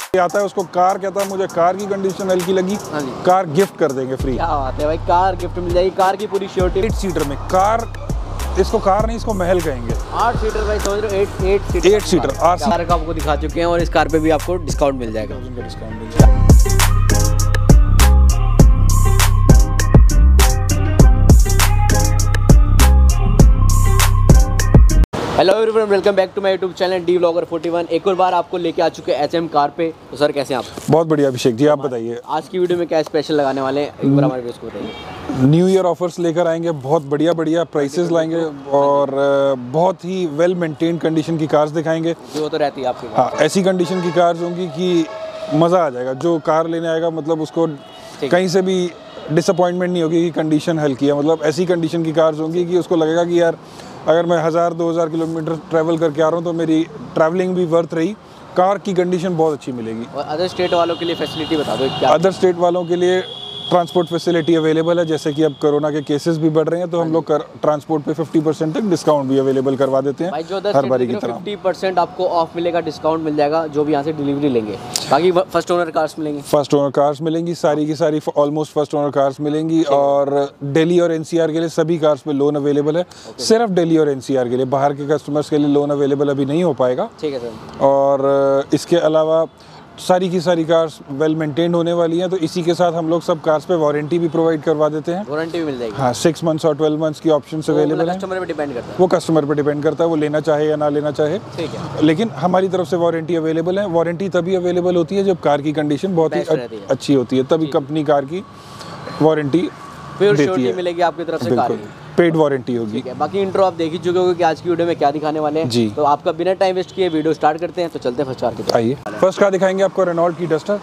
आता है उसको कार कहता है मुझे कार की कंडीशन हल्की लगी, कार गिफ्ट कर देंगे फ्री। क्या बात है भाई, कार गिफ्ट मिल जाएगी, कार की पूरी श्योरिटी। 8 सीटर में कार, इसको कार नहीं इसको महल कहेंगे। 8 सीटर भाई, समझ रहे हो, 8 सीटर कार का आपको दिखा चुके हैं और इस कार पे भी आपको डिस्काउंट मिल जाएगा। डिस्काउंट मिल जाएगा। Hello everyone, welcome back to my YouTube channel D vlogger 41। एक और बार आपको लेके आ चुके हैं एचएम कार पे। तो सर कैसे हैं आप? बहुत बढ़िया अभिषेक जी, आप बताइए आज की वीडियो में क्या स्पेशल लगाने वाले हैं, एक बार हमारे व्यूअर्स को बताइए। न्यू ईयर ऑफर्स लेकर आएंगे, बहुत बढ़िया बढ़िया प्राइसेस लाएंगे और बहुत ही वेल मेंटेन कंडीशन की कार्स दिखाएंगे। जो तो रहती है आपके पास। हाँ, ऐसी कंडीशन की कार्स होंगी कि मज़ा आ जाएगा। जो कार लेने आएगा मतलब उसको कहीं से भी डिसअपॉइंटमेंट नहीं होगी कि कंडीशन हल्की है। मतलब ऐसी कंडीशन की कार्स होंगी कि उसको लगेगा कि यार अगर मैं 1000-2000 किलोमीटर ट्रैवल करके आ रहा हूँ तो मेरी ट्रैवलिंग भी वर्थ रही। कार की कंडीशन बहुत अच्छी मिलेगी। और अदर स्टेट वालों के लिए फैसिलिटी बता दो क्या? अदर स्टेट वालों के लिए ट्रांसपोर्ट फैसिलिटी अवेलेबल है। जैसे कि अब कोरोना के केसेस भी बढ़ रहे हैं तो हम लोग ट्रांसपोर्ट पे 50% तक डिस्काउंट भी अवेलेबल करवा देते हैं। भाई जो हर बारी की तरह 50% आपको ऑफ मिलेगा, डिस्काउंट मिल जाएगा जो भी यहाँ से डिलीवरी लेंगे। बाकी फर्स्ट ओनर कार्स मिलेंगी, फर्स्ट ओनर कार्स मिलेंगी, सारी की सारी ऑलमोस्ट फर्स्ट ओनर कार्स मिलेंगी। और दिल्ली और एनसीआर के लिए सभी कार्स पे लोन अवेलेबल है। सिर्फ दिल्ली और एनसीआर के लिए, बाहर के कस्टमर्स के लिए लोन अवेलेबल अभी नहीं हो पाएगा। ठीक है सर। और इसके अलावा सारी की सारी कार्स वेल मेंटेन्ड होने वाली हैं। तो इसी के साथ हम लोग सब कार्स पे वारंटी भी प्रोवाइड करवा देते हैं। वारंटी भी मिल जाएगी। हाँ, 6 मंथ्स और 12 मंथ्स की ऑप्शन अवेलेबल है। कस्टमर पे डिपेंड करता है, वो कस्टमर पे डिपेंड करता है, वो लेना चाहे या ना लेना चाहे। ठीक है। लेकिन हमारी तरफ से वारंटी अवेलेबल है। वारंटी तभी अवेलेबल होती है जब कार की कंडीशन बहुत ही अच्छी होती है, तभी कंपनी कार की वारंटी देती है। मिलेगी आपकी तरफ से, कार की पेड वारंटी होगी। बाकी इंट्रो आप देख ही चुके होंगे कि आज की वीडियो में क्या दिखाने वाले हैं जी। तो आपका बिना टाइम वेस्ट किए वीडियो स्टार्ट करते हैं। तो चलते हैं फर्स्ट कार की तरफ। आइए, फर्स्ट कार दिखाएंगे आपको रेनॉल्ट की डस्टर।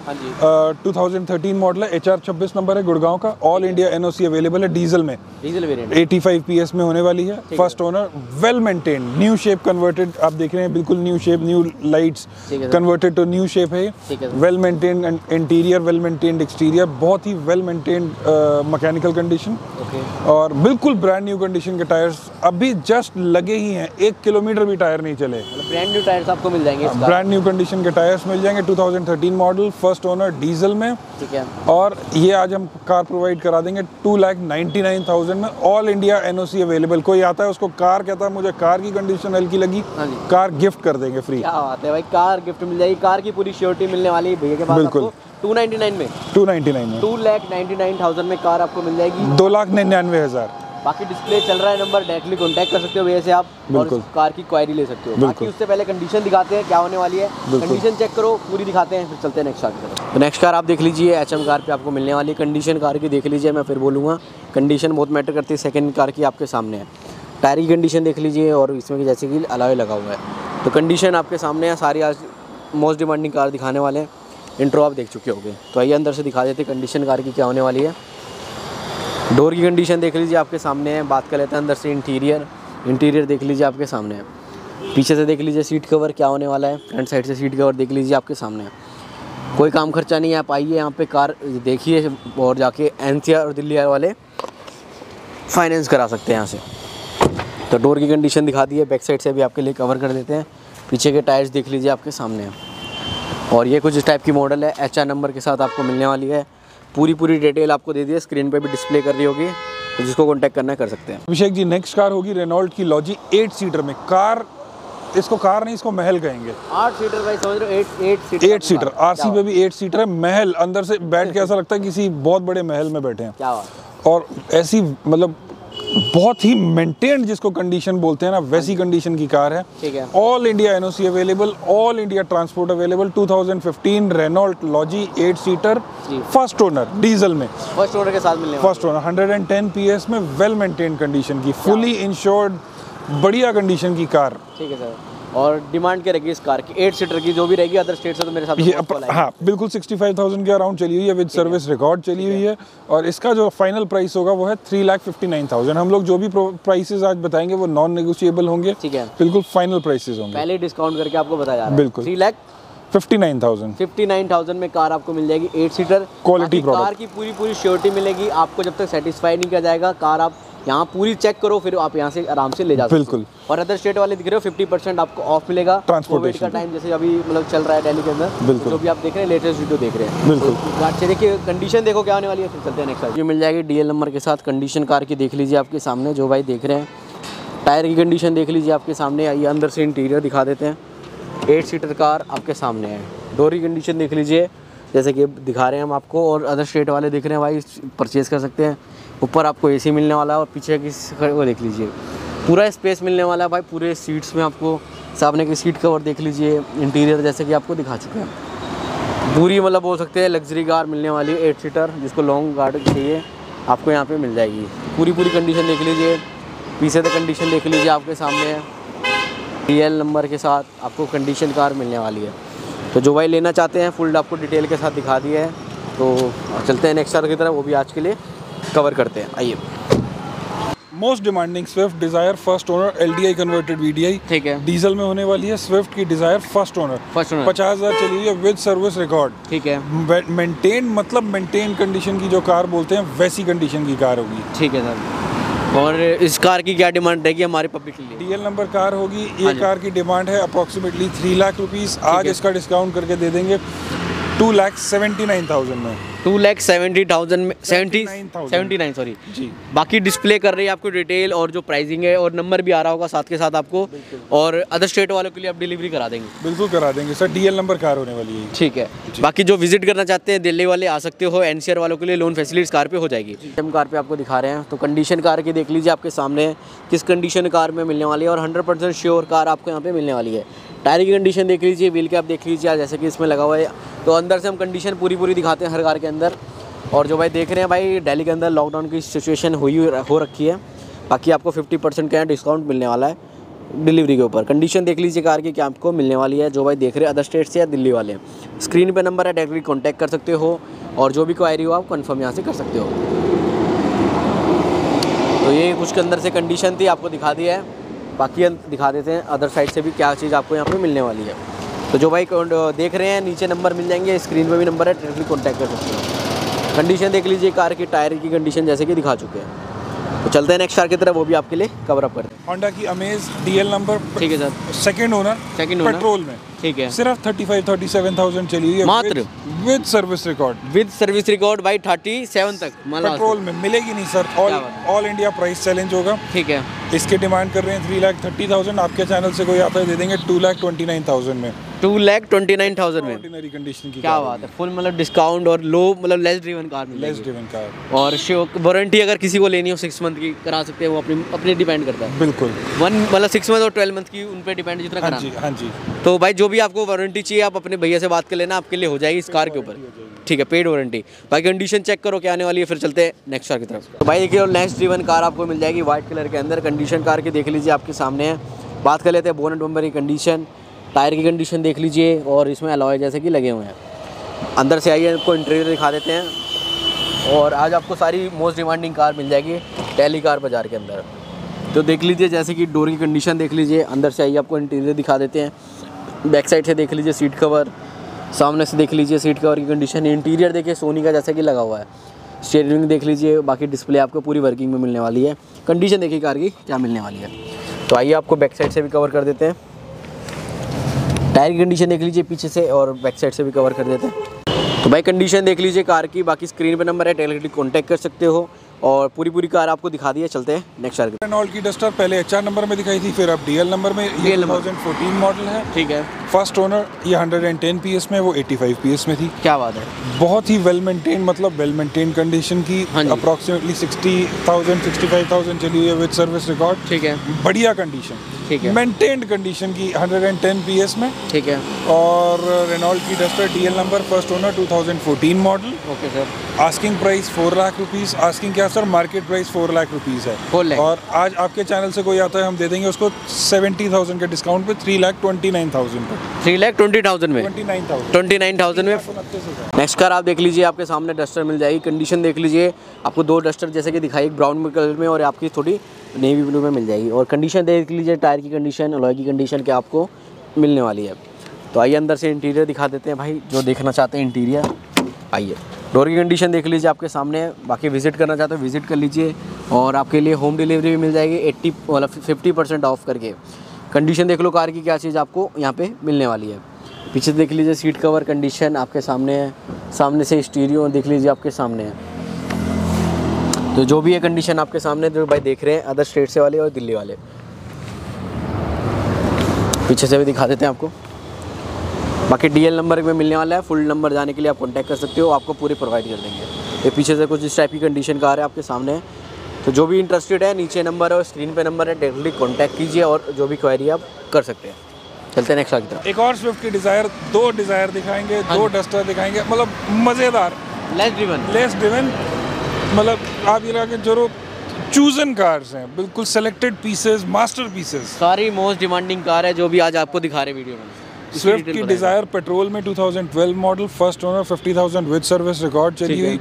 2013 मॉडल है, HR 26 नंबर है, गुड़गांव का। ऑल इंडिया NOC अवेलेबल है, डीजल में, डीजल वेरिएंट, 85 PS में होने वाली है। First owner, well maintain, new shape converted, आप देख रहे हैं बिल्कुल new shape, new lights converted to new shape है। Well maintain interior, well maintained exterior, बहुत ही वेल मेंटेन्ड मैकेनिकल कंडीशन और बिल्कुल ब्रांड न्यू कंडीशन के टायर्स अभी जस्ट लगे ही हैं, 1 किलोमीटर भी टायर नहीं चले। ब्रांड न्यू टायर्स आपको मिल जाएंगे। ब्रांड न्यू कंडीशन के टायर्स मिल जाएंगे। 2013 मॉडल, फर्स्ट ओनर, डीजल में। ठीक है। और ये आज हम कार प्रोवाइड करा देंगे 2,99,000 में। All India NOC available. कोई आता है उसको कार कहता है मुझे कार की कंडीशन हल्की लगी, कार गिफ्ट कर देंगे फ्री। क्या बात है भाई, कार गिफ्ट मिल जाएगी, कार की पूरी श्योरिटी मिलने वाली है भैया के पास। बिल्कुल 299 में, 299 में, 2,99,000 में कार आपको मिल जाएगी। 2,99,000। बाकी डिस्प्ले चल रहा है नंबर, डायरेक्टली कांटेक्ट कर सकते हो भैया से आप और कार की क्वायरी ले सकते हो। बाकी उससे पहले कंडीशन दिखाते हैं क्या होने वाली है, कंडीशन चेक करो पूरी, दिखाते हैं फिर चलते हैं नेक्स्ट कार की तरफ। तो नेक्स्ट कार आप देख लीजिए, HM कार पे आपको मिलने वाली कंडीशन कार की देख लीजिए। मैं फिर बोलूँगा कंडीशन बहुत मैटर करती है। सेकंड कार की आपके सामने है, टायर की कंडीशन देख लीजिए और इसमें जैसे कि अलॉय लगा हुआ है। तो कंडीशन आपके सामने है सारी। आज मोस्ट डिमांडिंग कार दिखाने वाले हैं। इंट्रो आप देख चुके होंगे, तो आइए अंदर से दिखा देते कंडीशन कार की क्या होने वाली है। डोर की कंडीशन देख लीजिए आपके सामने है। बात कर लेते हैं अंदर से इंटीरियर देख लीजिए आपके सामने है। पीछे से देख लीजिए सीट कवर क्या होने वाला है। फ्रंट साइड से सीट कवर देख लीजिए आपके सामने है। कोई काम खर्चा नहीं है, आप आइए यहाँ पे कार देखिए और जाके NCR और दिल्ली वाले फाइनेंस करा सकते हैं यहाँ से। तो डोर की कंडीशन दिखा दी है, बैक साइड से भी आपके लिए कवर कर देते हैं। पीछे के टायर्स देख लीजिए आपके सामने है। और ये कुछ इस टाइप की मॉडल है, HR नंबर के साथ आपको मिलने वाली है। पूरी डिटेल आपको दे दी है, स्क्रीन पे भी डिस्प्ले कर रही होगी, तो जिसको कांटेक्ट करना है कर सकते हैं। अभिषेक जी, नेक्स्ट कार होगी रेनॉल्ट की लॉजी 8 सीटर में। कार, इसको कार नहीं इसको महल कहेंगे। 8 सीटर भाई, समझ रहे हो, 8 सीटर RC पे भी 8 सीटर है। महल, अंदर से बैठ के ऐसा लगता है किसी बहुत बड़े महल में बैठे हैं। क्या बात। और ऐसी मतलब बहुत ही मेंटेन्ड जिसको कंडीशन बोलते हैं ना, वैसी कंडीशन की कार है। ठीक है। All India NOC available, all India transport available. 2015 Renault Lodgy 8 seater, first owner, diesel में, फर्स्ट ओनर के साथ मिलने, फर्स्ट ओनर, 110 PS में, वेल मेंटेन्ड कंडीशन की, फुली इंश्योर्ड, बढ़िया कंडीशन की कार। ठीक है सर। और डिमांड क्या रहेगी इस कार की? 8 सीटर की जो भी रहेगी अदर स्टेट से तो मेरे साथ हाँ बिल्कुल 65,000 के अराउंड चली हुई है, विद सर्विस रिकॉर्ड चली हुई है। और इसका जो फाइनल प्राइस होगा वो है 3,59,000। हम लोग जो भी प्राइसेस आज बताएंगे वो नॉन नेगोशिएबल होंगे। ठीक है, बिल्कुल फाइनल प्राइसेस होंगे, पहले डिस्काउंट करके आपको बताया जा रहा है। बिल्कुल 3,59,000 में कार आपको मिल जाएगी 8 सीटर। क्वालिटी कार की पूरी श्योरिटी मिलेगी आपको, जब तक सेटिस्फाई नहीं किया जाएगा कार आप यहाँ पूरी चेक करो, फिर आप यहाँ से आराम से ले जा सकते हो। बिल्कुल। और अदर स्टेट वाले दिख रहे हो 50% आपको ऑफ मिलेगा। ट्रांसपोर्टेशन का टाइम जैसे अभी मतलब चल रहा है दिल्ली के अंदर, बिल्कुल। जो भी आप देख रहे हैं लेटेस्ट वीडियो देख रहे हैं। बिल्कुल। तो देखिए कंडीशन देखो क्या होने वाली है, फिर चलते हैं नेक्स्ट। ये मिल जाएगी DL नंबर के साथ कंडीशन कार की, देख लीजिए आपके सामने जो भाई देख रहे हैं। टायर की कंडीशन देख लीजिए आपके सामने। आइए अंदर से इंटीरियर दिखा देते हैं। 8 सीटर कार आपके सामने है। डोर की कंडीशन देख लीजिए जैसे कि दिखा रहे हैं हम आपको। और अदर स्टेट वाले देख रहे हैं भाई, परचेज़ कर सकते हैं। ऊपर आपको AC मिलने वाला है और पीछे की वो देख लीजिए पूरा स्पेस मिलने वाला है भाई। पूरे सीट्स में आपको सामने की सीट कवर देख लीजिए। इंटीरियर जैसे कि आपको दिखा चुके हैं। पूरी मतलब बोल सकते हैं लग्जरी कार मिलने वाली है 8 सीटर, जिसको लॉन्ग गार्ड चाहिए आपको यहाँ पे मिल जाएगी। पूरी कंडीशन देख लीजिए। पीछे से कंडीशन देख लीजिए आपके सामने है। DL नंबर के साथ आपको कंडीशन कार मिलने वाली है। तो जो भाई लेना चाहते हैं फुल आपको डिटेल के साथ दिखा दिया है। तो चलते हैं नेक्स्ट कार की तरफ, वो भी आज के लिए कवर करते हैं। आइए। Most demanding Swift Dzire first owner LDI converted VDI, ठीक है। डीजल में होने वाली है। स्विफ्ट की डिजायर फर्स्ट ओनर 50,000 चली है विद सर्विस रिकॉर्ड, ठीक है। मेंटेन मतलब मेंटेन कंडीशन की जो कार बोलते हैं वैसी कंडीशन की कार होगी, ठीक है सर। और इस कार की क्या डिमांड रहेगी हमारे पब्लिक के लिए? DL नंबर कार होगी। ये कार की डिमांड है अप्रॉक्सीमेटली 3 लाख रुपीज़। आज इसका डिस्काउंट करके दे देंगे 2,79,000 में। 2,70,000 में 79 सॉरी जी। बाकी डिस्प्ले कर रही है आपको डिटेल और जो प्राइसिंग है, और नंबर भी आ रहा होगा साथ के साथ आपको। और अदर स्टेट वालों के लिए आप डिलीवरी करा देंगे? बिल्कुल करा देंगे सर। DL नंबर कार होने वाली है। ठीक है। बाकी जो विजिट करना चाहते हैं दिल्ली वाले आ सकते हो। NCR वालों के लिए लोन फैसिलिटीज कार पे हो जाएगी। हम कार पे आपको दिखा रहे हैं। तो कंडीशन कार की देख लीजिए आपके सामने किस कंडीशन कार में मिलने वाली है, और 100% श्योर कार आपको यहाँ पे मिलने वाली है। टायर की कंडीशन देख लीजिए, व्हील कैप देख लीजिए जैसे कि इसमें लगा हुआ है। तो अंदर से हम कंडीशन पूरी दिखाते हैं हर कार के अंदर। और जो भाई देख रहे हैं भाई, दिल्ली के अंदर लॉकडाउन की सिचुएशन हो रखी है। बाकी आपको 50% का डिस्काउंट मिलने वाला है डिलीवरी के ऊपर। कंडीशन देख लीजिए कार की क्या आपको मिलने वाली है। जो भाई देख रहे हैं अदर स्टेट से या दिल्ली वाले, स्क्रीन पे नंबर है, डायरेक्टली कॉन्टैक्ट कर सकते हो। और जो भी क्वायरी हो आप कंफर्म यहाँ से कर सकते हो। तो ये कुछ के अंदर से कंडीशन थी, आपको दिखा दिया है। बाकी दिखा देते हैं अदर साइड से भी क्या चीज़ आपको यहाँ पे मिलने वाली है। तो जो भाई देख रहे हैं नीचे नंबर मिल जाएंगे, स्क्रीन पे भी नंबर है, डायरेक्टली कॉन्टैक्ट कर सकते हो। कंडीशन देख लीजिए कार की, टायर की कंडीशन जैसे कि दिखा चुके हैं। तो चलते हैं नेक्स्ट कार की तरफ, वो भी आपके लिए कवर अप करते हैं। होंडा की अमेज DL नंबर, ठीक है सर। सेकंड ओनर पेट्रोल में, ठीक है। सिर्फ 35-37,000 चली हुई है मात्र with service record. With service record भाई 37 तक पेट्रोल में मिलेगी नहीं sir. All India price challenge होगा, ठीक है। इसके डिमांड कर रहे हैं 3,30,000। आपके चैनल से कोई आता है दे देंगे 2,29,000 में। 2,29,000 में ऑर्डिनरी कंडीशन की क्या बात है। फुल मतलब डिस्काउंट और लो मतलब लेस ड्रिवन कार मिलेगी। Less driven car. और वारंटी अगर किसी को लेनी हो 6 मंथ की करा सकते हैं, वो अपने डिपेंड करता है। बिल्कुल। 1 मतलब 6 मंथ और 12 मंथ की उन पे डिपेंड जितना हाँ करा। जी, हाँ जी। तो भाई जो भी आपको वारंटी चाहिए आप अपने भैया से बात कर लेना, आपके लिए हो जाएगी इस कार के ऊपर, ठीक है। Paid warranty. बाकी कंडीशन चेक करो क्या आने वाली है, फिर चलते हैं नेक्स्ट कार की तरफ। तो भाई देखिए नेक्स्ट ड्रिवन कार आपको मिल जाएगी व्हाइट कलर के अंदर। कंडीशन कार की देख लीजिए आपके सामने है। बात कर लेते हैं बोनट बम्पर की कंडीशन, टायर की कंडीशन देख लीजिए, और इसमें अलॉय जैसे कि लगे हुए हैं। अंदर से आइए आपको इंटीरियर दिखा देते हैं। और आज आपको सारी मोस्ट डिमांडिंग कार मिल जाएगी दिल्ली कार बाज़ार के अंदर। तो देख लीजिए जैसे कि डोर की कंडीशन देख लीजिए। अंदर से आइए आपको इंटीरियर दिखा देते हैं। बैक साइड से देख लीजिए सीट कवर, सामने से देख लीजिए सीट कवर की कंडीशन। इंटीरियर देखिए सोनी का जैसा कि लगा हुआ है। स्टीयरिंग देख लीजिए, बाकी डिस्प्ले आपको पूरी वर्किंग में मिलने वाली है। कंडीशन देखिए कार की क्या मिलने वाली है। तो आइए आपको बैक साइड से भी कवर कर देते हैं। टायर की कंडीशन देख लीजिए पीछे से, और बैक साइड से भी कवर कर देते हैं। तो भाई कंडीशन देख लीजिए कार की। बाकी स्क्रीन पे नंबर है, डायरेक्टली कॉन्टैक्ट कर सकते हो। और पूरी कार आपको दिखा दी है। चलते हैं नेक्स्ट कार की। रेनॉल्ट की डस्टर पहले HR नंबर में दिखाई थी, फिर अब DL नंबर में। ये 2014 मॉडल है, ठीक है। First owner. ये 110 PS में, वो 85 PS में थी। क्या बात है। बहुत ही वेल मेंटेन, मतलब वेल मेंटेन कंडीशन की। अप्रॉक्सीमेटली 60,000 65,000 चली हुई है विद सर्विस रिकॉर्ड, ठीक है। बढ़िया कंडीशन, ठीक है। मेंटेन्ड कंडीशन की 110 PS में, ठीक है। और रेनॉल्ट की Duster DL number first owner 2014 model. Okay sir. Asking price 4 lakh rupees. Asking क्या sir, market price 4 lakh rupees है। 4 लाख। और आज आपके चैनल से कोई आता है, हम दे देंगे उसको 70,000 के डिस्काउंट पे 3,29,000 पे। 3,20,000 में 29,000 में। नेक्स्ट कार आप देख लीजिए आपके सामने डस्टर मिल जाएगी। कंडीशन देख लीजिए, आपको 2 डस्टर जैसे कि दिखाई, एक ब्राउन कलर में और आपकी थोड़ी नेवी ब्लू में मिल जाएगी। और कंडीशन देख लीजिए, टायर की कंडीशन, अलॉय की कंडीशन क्या आपको मिलने वाली है। तो आइए अंदर से इंटीरियर दिखा देते हैं भाई, जो देखना चाहते हैं इंटीरियर। आइए डोर की कंडीशन देख लीजिए आपके सामने। बाकी विजिट करना चाहते हो विजिट कर लीजिए। और आपके लिए होम डिलीवरी भी मिल जाएगी 80 मतलब 50% ऑफ करके। कंडीशन देख लो कार की, क्या चीज़ आपको यहाँ पे मिलने वाली है। पीछे देख लीजिए सीट कवर कंडीशन आपके सामने है, सामने से स्टीरियो देख लीजिए आपके सामने है। तो जो भी है कंडीशन आपके सामने जो भाई देख रहे हैं अदर स्टेट से वाले और दिल्ली वाले। पीछे से भी दिखा देते हैं आपको। बाकी DL नंबर में मिलने वाला है, फुल नंबर जाने के लिए आप कॉन्टैक्ट कर सकते हो, आपको पूरी प्रोवाइड कर देंगे। ये पीछे से कुछ इस टाइप की कंडीशन कार है आपके सामने है। तो जो भी इंटरेस्टेड है नीचे नंबर है और स्क्रीन पे नंबर है, डायरेक्टली कॉन्टैक्ट कीजिए और जो भी क्वेरी आप कर सकते हैं। चलते हैं नेक्स्ट कार की तरफ। एक और स्विफ्ट की डिज़ायर, 2 डिज़ायर दिखाएंगे, 2 डस्टर दिखाएंगे, मतलब मज़ेदार, लेस ड्रिवन, मतलब आप ये लगा जो चूजन कार्स हैं, बिल्कुल सेलेक्टेड पीसेस, मास्टर पीसेस। सारी मोस्ट डिमांडिंग कार है जो भी आज आपको दिखा रहे वीडियो में। स्विफ्ट की डिज़ायर पेट्रोल में 2012 model, first owner, 50,000 with service record चली हुई।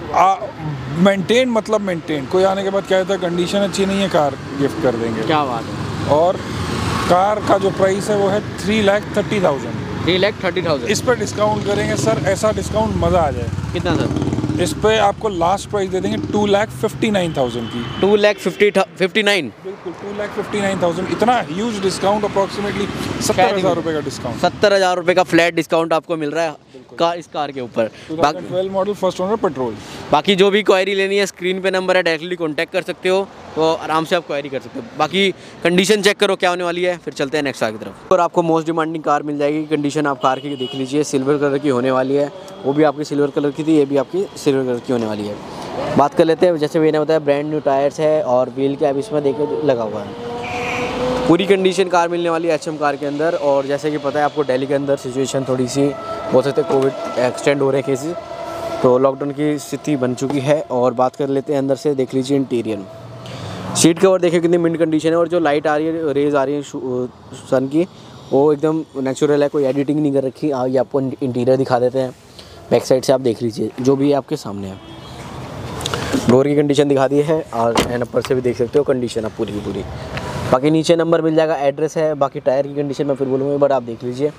मेंटेन मतलब मेंटेन, कोई आने के बाद क्या होता है कंडीशन अच्छी नहीं है कार गिफ्ट कर देंगे। क्या बात है। और कार का जो प्राइस है वो है 3,30,000। 3,30,000 इस पर डिस्काउंट करेंगे सर, ऐसा डिस्काउंट मज़ा आ जाए। कितना सर? इस पे आपको लास्ट प्राइस दे देंगे 2,59,000 की। 2,59,000 बिल्कुल 2,59,000, इतना ह्यूज डिस्काउंट, अप्रॉक्सीमेटली 70,000 रुपये का डिस्काउंट। 70,000 रुपये का फ्लैट डिस्काउंट आपको मिल रहा है इस कार के ऊपर। 2012 मॉडल, फर्स्ट ओनर, पेट्रोल। बाकी जो भी क्वेरी लेनी है स्क्रीन पे नंबर है, डायरेक्टली कॉन्टैक्ट कर सकते हो, तो आराम से आप क्वेरी कर सकते हो। बाकी कंडीशन चेक करो क्या होने वाली है, फिर चलते हैं नेक्स्ट कार की तरफ। और आपको मोस्ट डिमांडिंग कार मिल जाएगी। कंडीशन आप कार की देख लीजिए, सिल्वर कलर की होने वाली है, वो भी आपकी सिल्वर कलर की थी, ये भी आपकी सिल्वर कलर की होने वाली है। बात कर लेते हैं, जैसे मैंने बताया ब्रांड न्यू टायर्स है और व्हील कैप इसमें देखो लगा हुआ है। पूरी कंडीशन कार मिलने वाली है HM कार के अंदर। और जैसे कि पता है आपको दिल्ली के अंदर सिचुएशन थोड़ी सी बोल सकते हैं कोविड एक्सटेंड हो रहे हैं केसेस, तो लॉकडाउन की स्थिति बन चुकी है। और बात कर लेते हैं अंदर से, देख लीजिए इंटीरियर, सीट कवर देखिए कितनी मिंट कंडीशन है। और जो लाइट आ रही है, रेज आ रही है सन की, वो एकदम नेचुरल है, कोई एडिटिंग नहीं कर रखी। ये आपको इंटीरियर दिखा देते हैं, बैक साइड से आप देख लीजिए जो भी आपके सामने है। डोर की कंडीशन दिखा दी है और ऊपर से भी देख सकते हो कंडीशन आप पूरी की पूरी। बाकी नीचे नंबर मिल जाएगा, एड्रेस है। बाकी टायर की कंडीशन मैं फिर बोलूँगा, बट आप देख लीजिए।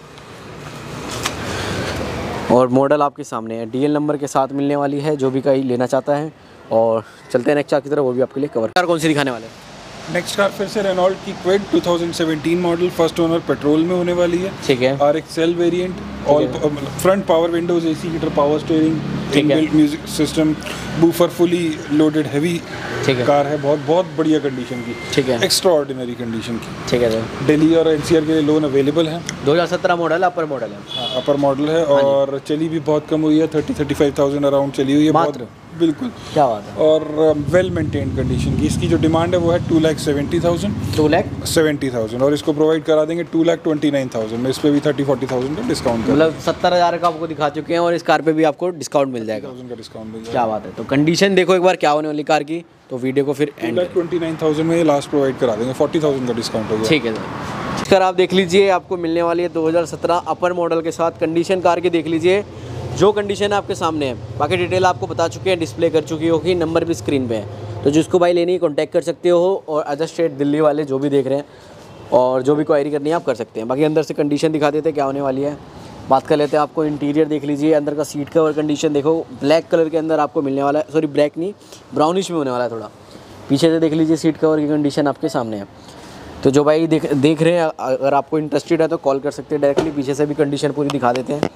और मॉडल आपके सामने है, DL नंबर के साथ मिलने वाली है जो भी कहीं लेना चाहता है। और चलते हैं नेक्स्ट कार की तरफ, वो भी आपके लिए कवर। कार कौन सी दिखाने वाले हैं? नेक्स्ट कार फिर से रेनॉल्ट की Kwid 2017 model, first owner, petrol में होने वाली है। ठीक है। RXL variant, all front power windows, AC heater, power steering, inbuilt music system, woofer, fully loaded heavy car है। बहुत बहुत बढ़िया कंडीशन की। ठीक है। एक्स्ट्रा ऑर्डिनरी कंडीशन की। ठीक है सर। दिल्ली और NCR के लिए लोन अवेलेबल है। 2017 मॉडल, अपर मॉडल है। हाँ, अपर मॉडल है। और चली भी बहुत कम हुई है, 30-35,000 अराउंड चली हुई है बहुत। बिल्कुल, क्या बात है। और वेल मेंटेन कंडीशन की। इसकी जो डिमांड है वो है 2,70,000। 2,70,000 और इसको प्रोवाइड करा देंगे 2,29,000 में। इस पे भी 30-40,000 का डिस्काउंट, मतलब 70,000 का आपको दिखा चुके हैं और इस कार पे भी आपको डिस्काउंट मिल जाएगा। 10,000 का डिस्काउंट मिल जाएगा। क्या बात है। तो कंडीशन देखो एक बार क्या होने वाली कार की, तो वीडियो को फिर 2,29,000 में लास्ट प्रोवाइड करा देंगे, 40,000 का डिस्काउंट होगा। ठीक है सर। कार आप देख लीजिए, आपको मिलने वाली है 2017 अपर मॉडल के साथ। कंडीशन कार की देख लीजिए, जो कंडीशन आपके सामने है। बाकी डिटेल आपको बता चुके हैं, डिस्प्ले कर चुकी होगी, नंबर भी स्क्रीन पे है। तो जिसको भाई लेनी है कॉन्टैक्ट कर सकते हो। और अदर स्टेट दिल्ली वाले जो भी देख रहे हैं और जो भी क्वायरी करनी है आप कर सकते हैं। बाकी अंदर से कंडीशन दिखा देते हैं क्या होने वाली है। बात कर लेते हैं, आपको इंटीरियर देख लीजिए, अंदर का सीट कवर कंडीशन देखो, ब्लैक कलर के अंदर आपको मिलने वाला है। सॉरी ब्लैक नहीं, ब्राउनिश में होने वाला है थोड़ा। पीछे से देख लीजिए सीट कवर की कंडीशन आपके सामने है। तो जो भाई देख रहे हैं, अगर आपको इंटरेस्टेड है तो कॉल कर सकते हैं डायरेक्टली। पीछे से भी कंडीशन पूरी दिखा देते हैं।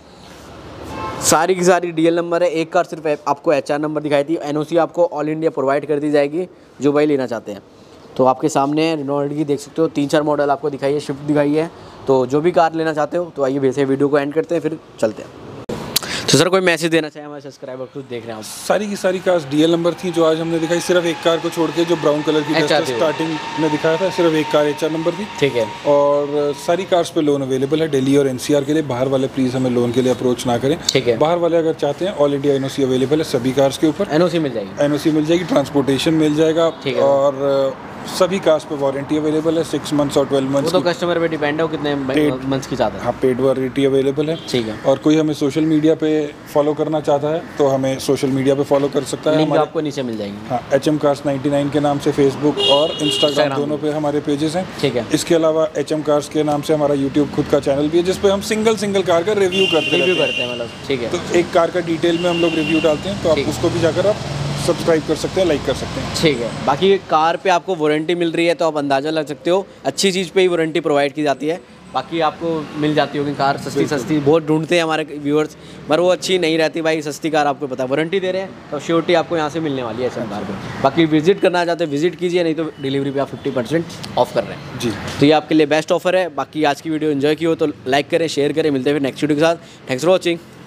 सारी की सारी DL नंबर है। एक कार सिर्फ आपको HR नंबर दिखाई थी। NOC आपको ऑल इंडिया प्रोवाइड कर दी जाएगी जो भाई लेना चाहते हैं। तो आपके सामने रेनॉल्ट की देख सकते हो, 3-4 मॉडल आपको दिखाई है, शिफ्ट दिखाई है। तो जो भी कार लेना चाहते हो तो आइए वैसे वीडियो को एंड करते हैं, फिर चलते हैं। तो सर कोई मैसेज देना चाहे हमारे सब्सक्राइबर कुछ देख रहे हैं आप? सारी की सारी कार्स DL नंबर थी जो आज हमने दिखाई। सिर्फ एक कार को छोड़ के जो ब्राउन कलर की स्टार्टिंग में दिखाया था, सिर्फ एक कार HR नंबर थी। ठीक है। और सारी कार्स पे लोन अवेलेबल है दिल्ली और NCR के लिए। बाहर वाले प्लीज हमें लोन के लिए अप्रोच ना करें। ठीक है। बाहर वाले अगर चाहते हैं, ऑल इंडिया NOC अवेलेबल है सभी कार्स के ऊपर। NOC मिल जाएगी। NOC मिल जाएगी, ट्रांसपोर्टेशन मिल जाएगा। और सभी कार्स पे वारंटी अवेलेबल है 6 मंथ्स और 12 मंथ्स। वो तो कस्टमर पे डिपेंड है वो कितने मंथ्स की चाहता है। हाँ, पेड वारंटी अवेलेबल है। ठीक है। और कोई हमें सोशल मीडिया पे फॉलो करना चाहता है तो हमें सोशल मीडिया पे फॉलो कर सकता है। लिंक आपको नीचे मिल जाएगी। हाँ, HM Cars 99 के नाम से फेसबुक और इंस्टाग्राम दोनों पे हमारे पेजेस हैं। ठीक है। इसके अलावा HM Cars के नाम से हमारा यूट्यूब खुद का चैनल भी है, जिसपे हम सिंगल कार का रिव्यू करते हैं। मतलब ठीक है। तो एक कार का डिटेल में हम लोग रिव्यू डालते हैं, तो आप उसको भी जाकर आप सब्सक्राइब कर सकते हैं, लाइक कर सकते हैं। ठीक है। बाकी कार पे आपको वारंटी मिल रही है तो आप अंदाज़ा लग सकते हो, अच्छी चीज़ पे ही वारंटी प्रोवाइड की जाती है। बाकी आपको मिल जाती होगी कार सस्ती बहुत ढूंढते हैं हमारे व्यूअर्स, पर वो अच्छी नहीं रहती भाई। सस्ती कार आपको पता है, वारंटी दे रहे हैं तो श्योरिटी आपको यहाँ से मिलने वाली है एचएम कार पे। बाकी विजिट करना चाहते हैं विजिट कीजिए, नहीं तो डिलीवरी पे आप 50% ऑफ कर रहे हैं जी। तो ये आपके लिए बेस्ट ऑफर है। बाकी आज की वीडियो एंजॉय की हो तो लाइक करें, शेयर करें। मिलते हैं फिर नेक्स्ट वीडियो के साथ। Thanks for watching.